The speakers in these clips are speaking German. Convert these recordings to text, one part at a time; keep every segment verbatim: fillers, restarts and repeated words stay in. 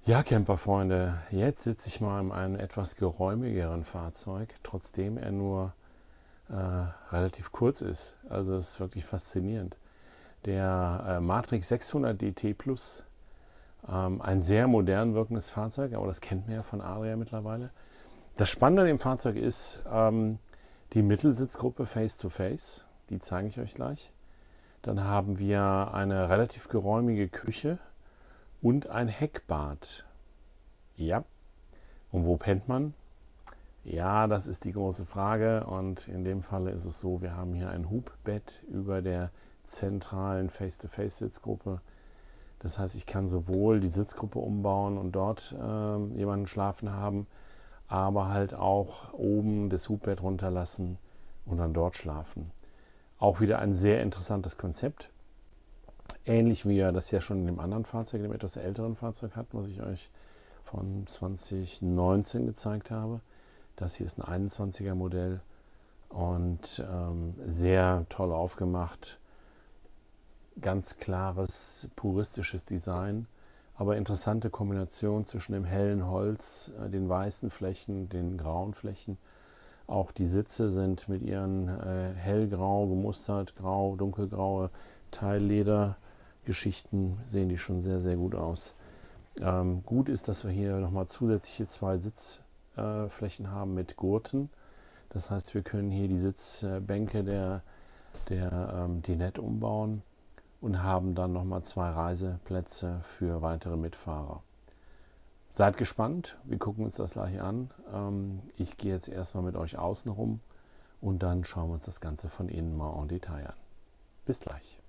Ja, Camperfreunde, jetzt sitze ich mal in einem etwas geräumigeren Fahrzeug, trotzdem er nur äh, relativ kurz ist. Also es ist wirklich faszinierend. Der äh, Matrix sechshundert D T Plus, ähm, ein sehr modern wirkendes Fahrzeug, aber das kennt man ja von Adria mittlerweile. Das Spannende an dem Fahrzeug ist ähm, die Mittelsitzgruppe Face-to-Face, die zeige ich euch gleich. Dann haben wir eine relativ geräumige Küche und ein Heckbad. Ja. Und wo pennt man? Ja, das ist die große Frage. Und in dem Falle ist es so, wir haben hier ein Hubbett über der zentralen Face-to-Face-Sitzgruppe. Das heißt, ich kann sowohl die Sitzgruppe umbauen und dort äh, jemanden schlafen haben, aber halt auch oben das Hubbett runterlassen und dann dort schlafen. Auch wieder ein sehr interessantes Konzept. Ähnlich wie er das ja schon in dem anderen Fahrzeug, in dem etwas älteren Fahrzeug hat, was ich euch von zwanzig neunzehn gezeigt habe. Das hier ist ein einundzwanziger Modell und ähm, sehr toll aufgemacht. Ganz klares, puristisches Design, aber interessante Kombination zwischen dem hellen Holz, äh, den weißen Flächen, den grauen Flächen. Auch die Sitze sind mit ihren äh, hellgrau gemustert, grau, dunkelgraue Teilledergeschichten, sehen die schon sehr, sehr gut aus. Ähm, gut ist, dass wir hier nochmal zusätzliche zwei Sitzflächen äh, haben mit Gurten. Das heißt, wir können hier die Sitzbänke der, der ähm, Dinette umbauen und haben dann nochmal zwei Reiseplätze für weitere Mitfahrer. Seid gespannt, wir gucken uns das gleich an. Ähm, ich gehe jetzt erstmal mit euch außen rum und dann schauen wir uns das Ganze von innen mal en Detail an. Bis gleich.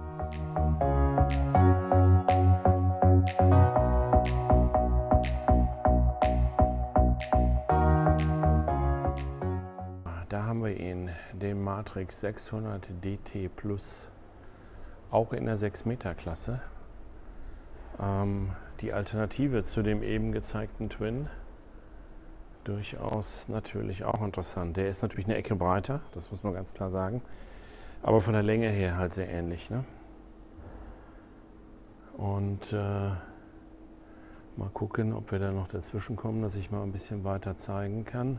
Da haben wir ihn, den Matrix sechshundert D T Plus, auch in der sechs Meter Klasse. Ähm, die Alternative zu dem eben gezeigten Twin, durchaus natürlich auch interessant. Der ist natürlich eine Ecke breiter, das muss man ganz klar sagen, aber von der Länge her halt sehr ähnlich. Ne? Und äh, mal gucken, ob wir da noch dazwischen kommen, dass ich mal ein bisschen weiter zeigen kann.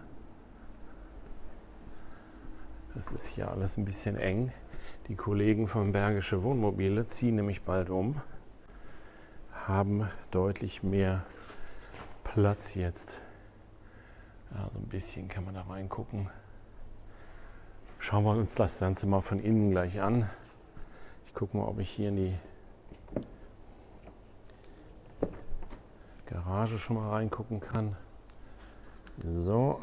Das ist hier alles ein bisschen eng. Die Kollegen von Bergische Wohnmobile ziehen nämlich bald um, haben deutlich mehr Platz jetzt. Also ein bisschen kann man da reingucken. Schauen wir uns das Ganze mal von innen gleich an. Ich gucke mal, ob ich hier in die Garage schon mal reingucken kann. So.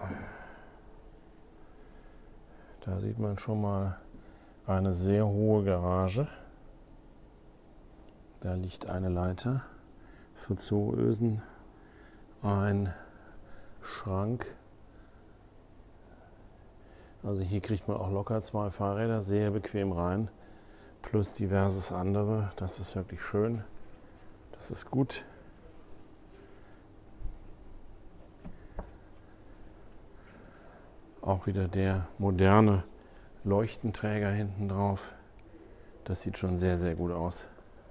Da sieht man schon mal eine sehr hohe Garage. Da liegt eine Leiter für Zooösen, ein Schrank. Also hier kriegt man auch locker zwei Fahrräder sehr bequem rein, plus diverses andere. Das ist wirklich schön. Das ist gut. Auch wieder der moderne Leuchtenträger hinten drauf. Das sieht schon sehr, sehr gut aus.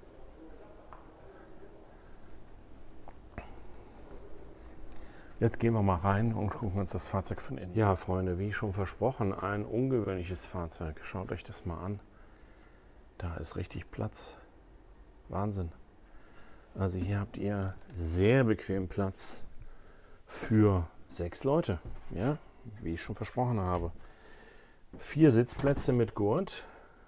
Jetzt gehen wir mal rein und gucken uns das Fahrzeug von innen. Ja, Freunde, wie schon versprochen, ein ungewöhnliches Fahrzeug. Schaut euch das mal an. Da ist richtig Platz. Wahnsinn. Also hier habt ihr sehr bequem Platz für sechs Leute. Ja, wie ich schon versprochen habe. Vier Sitzplätze mit Gurt.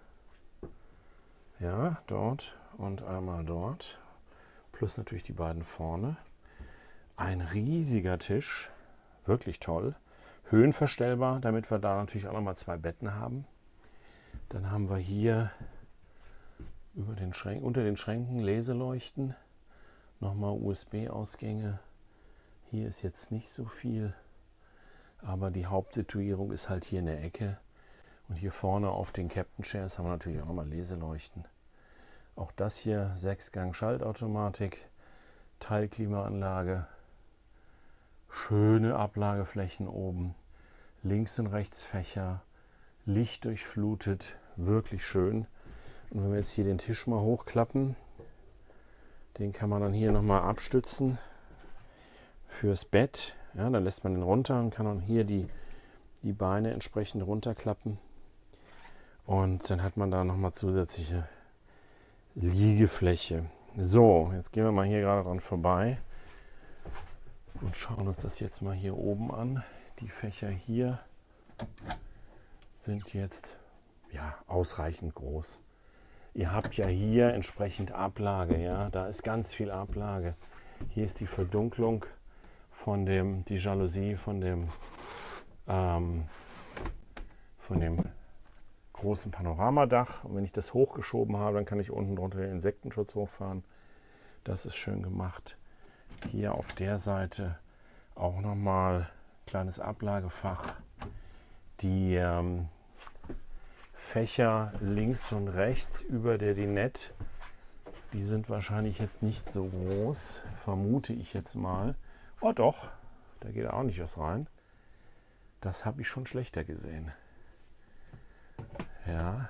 Ja, dort und einmal dort. Plus natürlich die beiden vorne. Ein riesiger Tisch, wirklich toll. Höhenverstellbar, damit wir da natürlich auch nochmal zwei Betten haben. Dann haben wir hier über den Schränk, unter den Schränken Leseleuchten. Nochmal U S B-Ausgänge. Hier ist jetzt nicht so viel, aber die Hauptsituierung ist halt hier in der Ecke. Und hier vorne auf den Captain Chairs haben wir natürlich auch nochmal Leseleuchten. Auch das hier Sechsgang Schaltautomatik, Teilklimaanlage. Schöne Ablageflächen oben, links und rechts Fächer, Licht durchflutet, wirklich schön. Und wenn wir jetzt hier den Tisch mal hochklappen, den kann man dann hier nochmal abstützen, fürs Bett. Ja, dann lässt man den runter und kann dann hier die, die Beine entsprechend runterklappen. Und dann hat man da nochmal zusätzliche Liegefläche. So, jetzt gehen wir mal hier gerade dran vorbei und schauen uns das jetzt mal hier oben an. Die Fächer hier sind jetzt ja ausreichend groß. Ihr habt ja hier entsprechend Ablage, ja, da ist ganz viel Ablage. Hier ist die Verdunklung von dem, die Jalousie von dem, ähm, von dem großen Panoramadach. Und wenn ich das hochgeschoben habe, dann kann ich unten drunter den Insektenschutz hochfahren. Das ist schön gemacht. Hier auf der Seite auch nochmal ein kleines Ablagefach. Die ähm, Fächer links und rechts über der Dinette, die sind wahrscheinlich jetzt nicht so groß, vermute ich jetzt mal. Oh doch, da geht auch nicht was rein. Das habe ich schon schlechter gesehen. Ja.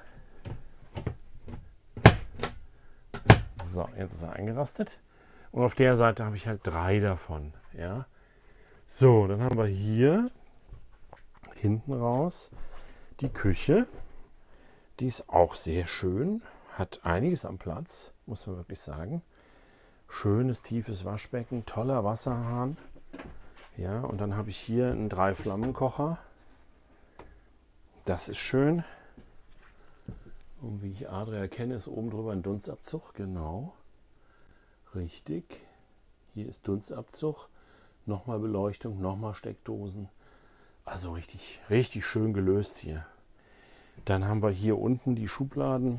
So, jetzt ist er eingerastet. Und auf der Seite habe ich halt drei davon. Ja. So, dann haben wir hier hinten raus die Küche. Die ist auch sehr schön. Hat einiges am Platz, muss man wirklich sagen. Schönes, tiefes Waschbecken, toller Wasserhahn. Ja, und dann habe ich hier einen Drei-Flammen-Kocher. Das ist schön. Und wie ich Adria erkenne, ist oben drüber ein Dunstabzug. Genau. Richtig. Hier ist Dunstabzug. Nochmal Beleuchtung, nochmal Steckdosen. Also richtig, richtig schön gelöst hier. Dann haben wir hier unten die Schubladen.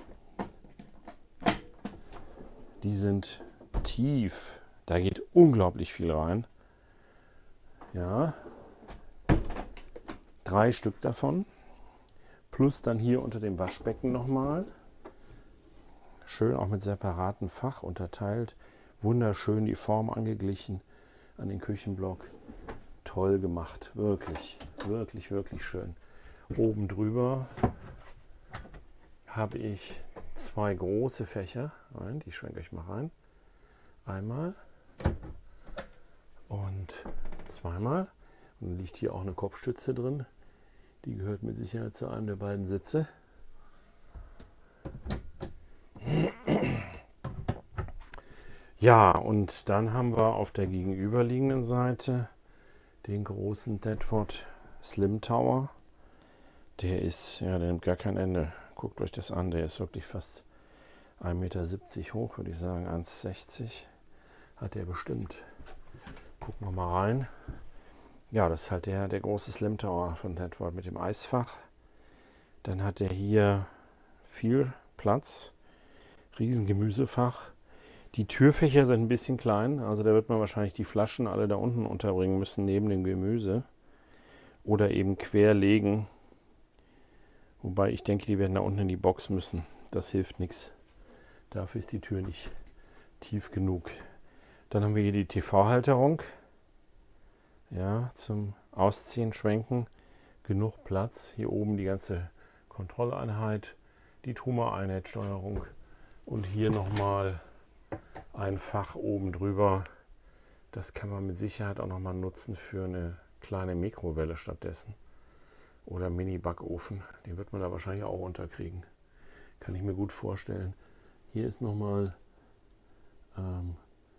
Die sind tief. Da geht unglaublich viel rein. Ja. Drei Stück davon. Plus dann hier unter dem Waschbecken nochmal. Schön auch mit separatem Fach unterteilt. Wunderschön die Form angeglichen an den Küchenblock. Toll gemacht. Wirklich, wirklich, wirklich schön. Oben drüber habe ich zwei große Fächer. Nein, die schwenke ich mal rein. Einmal und zweimal. Und dann liegt hier auch eine Kopfstütze drin. Die gehört mit Sicherheit zu einem der beiden Sitze. Ja, und dann haben wir auf der gegenüberliegenden Seite den großen Thetford Slim Tower. Der ist, ja, der nimmt gar kein Ende. Guckt euch das an, der ist wirklich fast ein Meter siebzig hoch, würde ich sagen, eins sechzig hat der bestimmt. Gucken wir mal rein. Ja, das ist halt der, der große Slim Tower von Thetford mit dem Eisfach. Dann hat er hier viel Platz, riesen Gemüsefach. Die Türfächer sind ein bisschen klein, also da wird man wahrscheinlich die Flaschen alle da unten unterbringen müssen, neben dem Gemüse. Oder eben quer legen. Wobei ich denke, die werden da unten in die Box müssen. Das hilft nichts. Dafür ist die Tür nicht tief genug. Dann haben wir hier die T V-Halterung. Ja, zum Ausziehen, Schwenken. Genug Platz. Hier oben die ganze Kontrolleinheit, die Truma-Einheitssteuerung und hier nochmal ein Fach oben drüber. Das kann man mit Sicherheit auch nochmal nutzen für eine kleine Mikrowelle stattdessen. Oder Mini-Backofen. Den wird man da wahrscheinlich auch unterkriegen. Kann ich mir gut vorstellen. Hier ist nochmal ähm,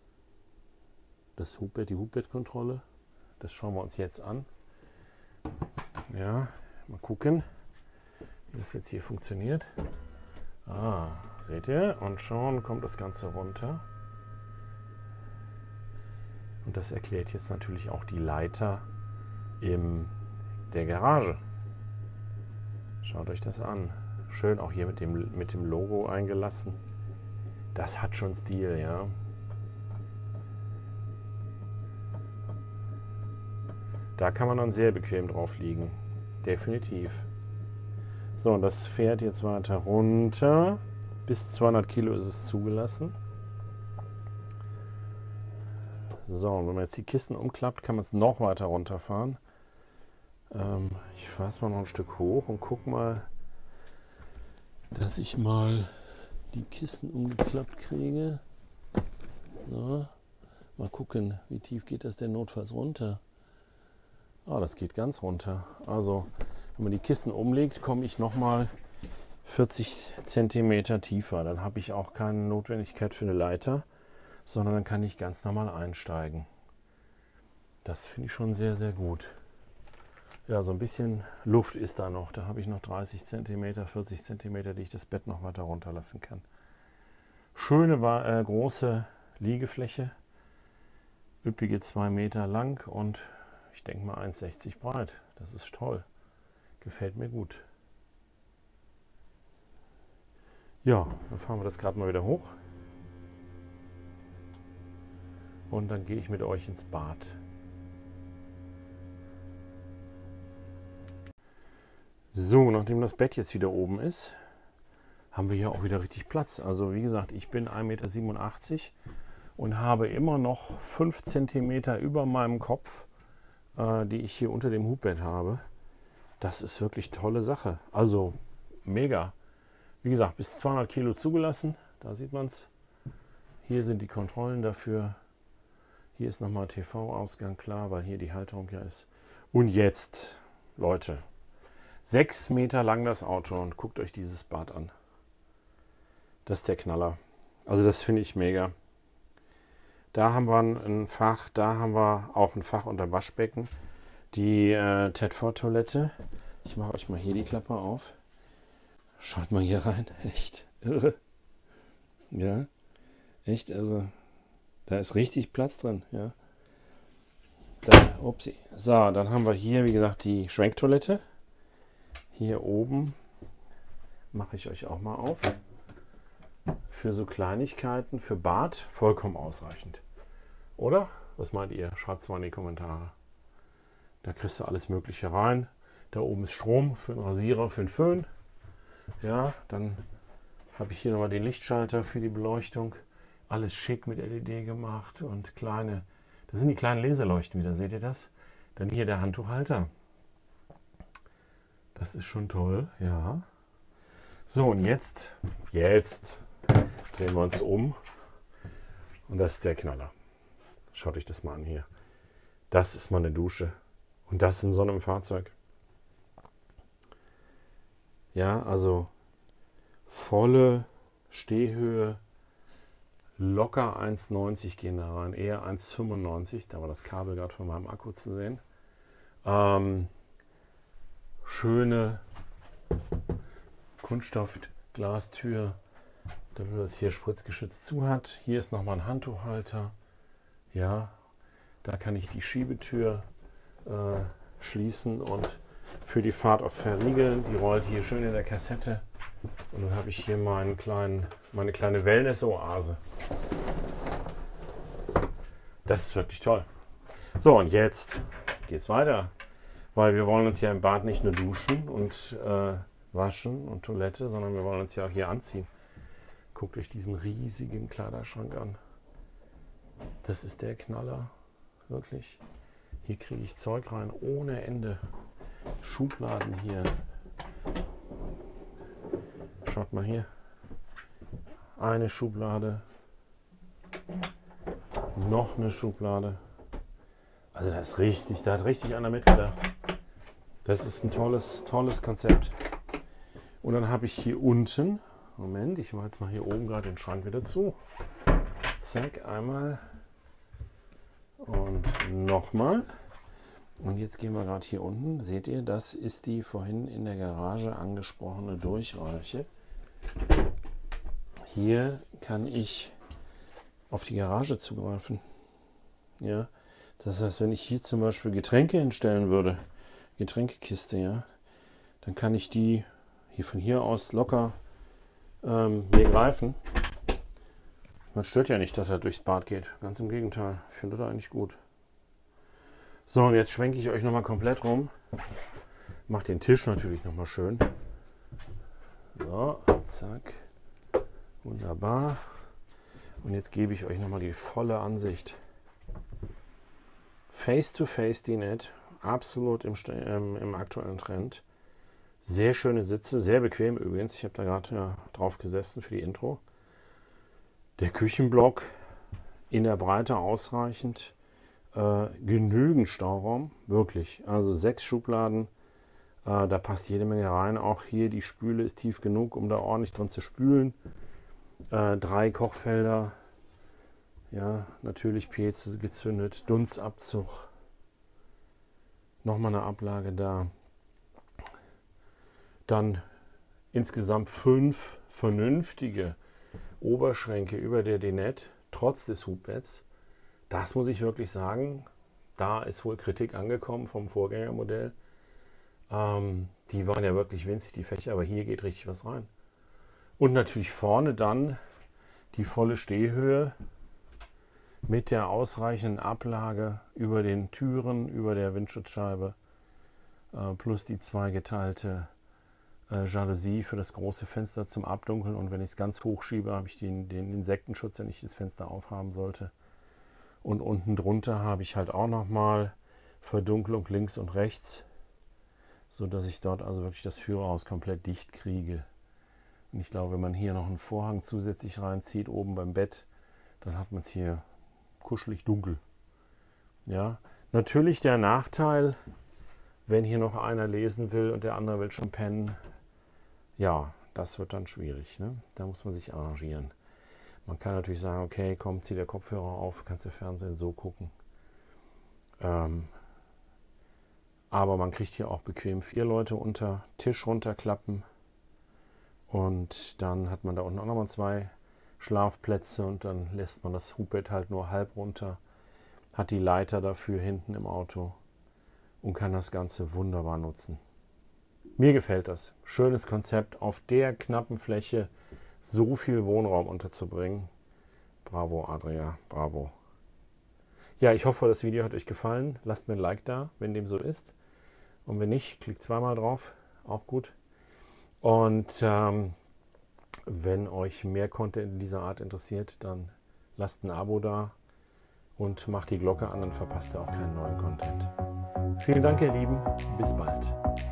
das Hubbett, die Hubbett-Kontrolle. Das schauen wir uns jetzt an. Ja, mal gucken, wie das jetzt hier funktioniert. Ah, seht ihr? Und schon kommt das Ganze runter. Und das erklärt jetzt natürlich auch die Leiter in der Garage. Schaut euch das an. Schön auch hier mit dem, mit dem Logo eingelassen. Das hat schon Stil, ja. Da kann man dann sehr bequem drauf liegen. Definitiv. So, und das fährt jetzt weiter runter. Bis zweihundert Kilo ist es zugelassen. So, und wenn man jetzt die Kisten umklappt, kann man es noch weiter runterfahren. Ähm, ich fahre es mal noch ein Stück hoch und guck mal, dass ich mal die Kisten umgeklappt kriege. So. Mal gucken, wie tief geht das denn notfalls runter. Ah, das geht ganz runter. Also, wenn man die Kissen umlegt, komme ich nochmal vierzig Zentimeter tiefer. Dann habe ich auch keine Notwendigkeit für eine Leiter, sondern dann kann ich ganz normal einsteigen. Das finde ich schon sehr, sehr gut. Ja, so ein bisschen Luft ist da noch. Da habe ich noch dreißig Zentimeter, vierzig Zentimeter, die ich das Bett noch weiter runterlassen kann. Schöne, äh, große Liegefläche. Üppige zwei Meter lang und ich denke mal eins sechzig breit. Das ist toll. Gefällt mir gut. Ja, dann fahren wir das gerade mal wieder hoch. Und dann gehe ich mit euch ins Bad. So, nachdem das Bett jetzt wieder oben ist, haben wir hier auch wieder richtig Platz. Also wie gesagt, ich bin ein Meter siebenundachtzig und habe immer noch fünf Zentimeter über meinem Kopf, äh, die ich hier unter dem Hubbett habe. Das ist wirklich tolle Sache. Also mega. Wie gesagt, bis zweihundert Kilo zugelassen. Da sieht man es. Hier sind die Kontrollen dafür. Hier ist nochmal T V-Ausgang, klar, weil hier die Halterung ja ist. Und jetzt, Leute, sechs Meter lang das Auto und guckt euch dieses Bad an. Das ist der Knaller. Also das finde ich mega. Da haben wir ein Fach, da haben wir auch ein Fach unter Waschbecken. Die äh, Tedford-Toilette. Ich mache euch mal hier die Klappe auf. Schaut mal hier rein. Echt irre. Ja, echt irre. Da ist richtig Platz drin. Ja. Da, upsie. So, dann haben wir hier, wie gesagt, die Schwenktoilette. Hier oben mache ich euch auch mal auf. Für so Kleinigkeiten, für Bad vollkommen ausreichend. Oder? Was meint ihr? Schreibt es mal in die Kommentare. Da kriegst du alles Mögliche rein. Da oben ist Strom für einen Rasierer, für einen Föhn. Ja, dann habe ich hier nochmal den Lichtschalter für die Beleuchtung. Alles schick mit L E D gemacht und kleine, das sind die kleinen Laserleuchten wieder, seht ihr das? Dann hier der Handtuchhalter. Das ist schon toll, ja. So, und jetzt, jetzt drehen wir uns um. Und das ist der Knaller. Schaut euch das mal an hier. Das ist mal eine Dusche. Und das in so einem Fahrzeug. Ja, also volle Stehhöhe, locker eins neunzig gehen da rein, eher eins fünfundneunzig. Da war das Kabel gerade von meinem Akku zu sehen. Ähm, schöne Kunststoffglastür, damit es hier spritzgeschützt zu hat. Hier ist nochmal ein Handtuchhalter. Ja, da kann ich die Schiebetür äh, schließen und für die Fahrt auch verriegeln. Die rollt hier schön in der Kassette. Und dann habe ich hier meinen kleinen, meine kleine Wellness-Oase. Das ist wirklich toll. So, und jetzt geht's weiter. Weil wir wollen uns ja im Bad nicht nur duschen und äh, waschen und Toilette, sondern wir wollen uns ja auch hier anziehen. Guckt euch diesen riesigen Kleiderschrank an. Das ist der Knaller. Wirklich. Hier kriege ich Zeug rein ohne Ende. Schubladen hier. Schaut mal hier. Eine Schublade. Noch eine Schublade. Also da ist richtig, da hat richtig einer mitgedacht. Das ist ein tolles, tolles Konzept. Und dann habe ich hier unten, Moment, ich mache jetzt mal hier oben gerade den Schrank wieder zu. Zack, einmal und nochmal. Und jetzt gehen wir gerade hier unten. Seht ihr, das ist die vorhin in der Garage angesprochene Durchreiche. Hier kann ich auf die Garage zugreifen. Ja, das heißt, wenn ich hier zum Beispiel Getränke hinstellen würde, Getränkekiste, ja, dann kann ich die hier von hier aus locker ähm, mir greifen. Man stört ja nicht, dass er durchs Bad geht. Ganz im Gegenteil. Ich finde das eigentlich gut. So, und jetzt schwenke ich euch nochmal komplett rum. Mache den Tisch natürlich nochmal schön. So, zack. Wunderbar. Und jetzt gebe ich euch nochmal die volle Ansicht. Face-to-Face Dinette. Absolut im, ähm, im aktuellen Trend. Sehr schöne Sitze. Sehr bequem übrigens. Ich habe da gerade ja, drauf gesessen für die Intro. Der Küchenblock in der Breite ausreichend, äh, genügend Stauraum, wirklich. Also sechs Schubladen, äh, da passt jede Menge rein. Auch hier die Spüle ist tief genug, um da ordentlich drin zu spülen. Äh, drei Kochfelder, ja, natürlich Piezo gezündet, Dunstabzug, nochmal eine Ablage da. Dann insgesamt fünf vernünftige Oberschränke über der Dinette, trotz des Hubbetts. Das muss ich wirklich sagen, da ist wohl Kritik angekommen vom Vorgängermodell. Ähm, die waren ja wirklich winzig, die Fächer, aber hier geht richtig was rein. Und natürlich vorne dann die volle Stehhöhe mit der ausreichenden Ablage über den Türen, über der Windschutzscheibe, äh, plus die zweigeteilte äh, Jalousie für das große Fenster zum Abdunkeln. Und wenn ich es ganz hoch schiebe, habe ich den, den Insektenschutz, wenn ich das Fenster aufhaben sollte. Und unten drunter habe ich halt auch nochmal Verdunklung links und rechts, sodass ich dort also wirklich das Führerhaus komplett dicht kriege. Und ich glaube, wenn man hier noch einen Vorhang zusätzlich reinzieht, oben beim Bett, dann hat man es hier kuschelig dunkel. Ja, natürlich der Nachteil, wenn hier noch einer lesen will und der andere will schon pennen, ja, das wird dann schwierig. Ne? Da muss man sich arrangieren. Man kann natürlich sagen, okay, komm, zieh der Kopfhörer auf, kannst du Fernsehen so gucken. Ähm, aber man kriegt hier auch bequem vier Leute unter, Tisch runterklappen. Und dann hat man da unten auch nochmal zwei Schlafplätze und dann lässt man das Hubbett halt nur halb runter, hat die Leiter dafür hinten im Auto und kann das Ganze wunderbar nutzen. Mir gefällt das. Schönes Konzept, auf der knappen Fläche so viel Wohnraum unterzubringen. Bravo, Adria, bravo. Ja, ich hoffe, das Video hat euch gefallen. Lasst mir ein Like da, wenn dem so ist. Und wenn nicht, klickt zweimal drauf, auch gut. Und ähm, wenn euch mehr Content in dieser Art interessiert, dann lasst ein Abo da und macht die Glocke an, dann verpasst ihr auch keinen neuen Content. Vielen Dank, ihr Lieben. Bis bald.